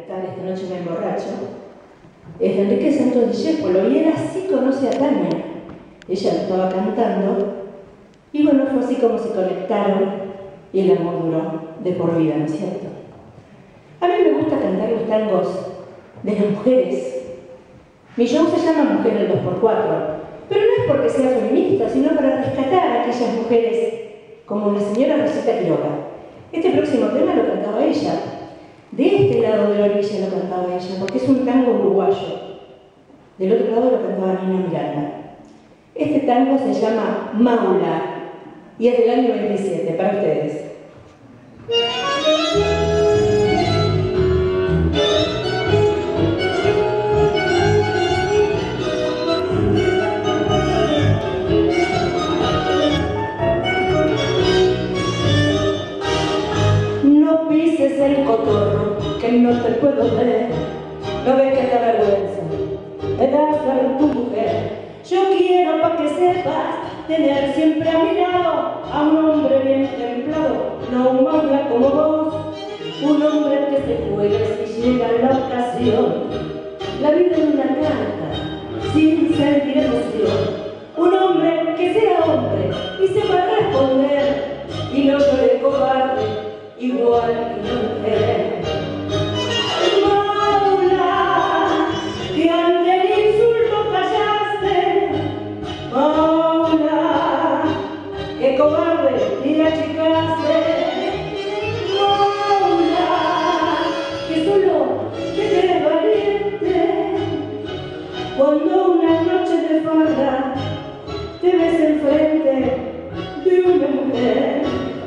interpretar Esta noche me emborracho, es de Enrique Santos Discépolo, y él así conoce a Tania. Ella lo estaba cantando, y bueno, fue así como se conectaron, y el amor duró de por vida, ¿no es cierto? A mí me gusta cantar los tangos de las mujeres. Mi show se llama Mujer al 2x4, pero no es porque sea feminista, sino para rescatar a aquellas mujeres como la señora Rosita Quiroga. Este próximo tema lo cantaba ella. De este lado de la orilla lo cantaba ella, porque es un tango uruguayo. Del otro lado lo cantaba Nina Miranda. Este tango se llama Maula y es del año 27, para ustedes. No pises el cotorro, que no te puedo ver. No ves que te avergüenza, me das ver tu mujer. Yo quiero pa' que sepas tener siempre a mi lado a un hombre bien templado, no un maula como vos, un hombre que se juegue si llega la ocasión. La vida es una carta, sin sentir emoción. Un hombre que sea hombre y sepa responder y no llore cobarde, igual que una mujer. Maula, que ante el insulto callaste. Maula, que cobarde y achicaste. Maula, que solo te crees valiente cuando una noche de farra te ves enfrente de una mujer.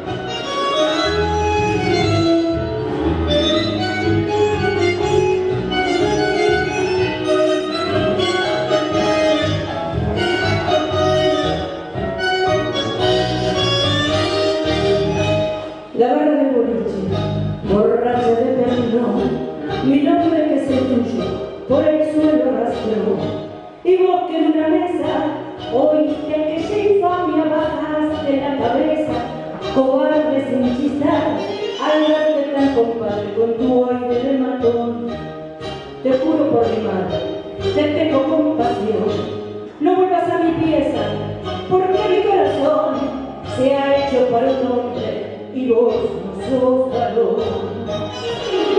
La barra del boliche, borracha de perdón, mi nombre que se tuyo, por el suelo arrastró. Y vos que en una mesa oíste aquella infamia, bajaste la cabeza, cobarde sin chistar, al verte tan compadre con tu aire de matón. Te juro por mi madre, te tengo compasión, no vuelvas a mi pieza, porque mi corazón se ha hecho para un hombre y vos no sos varón.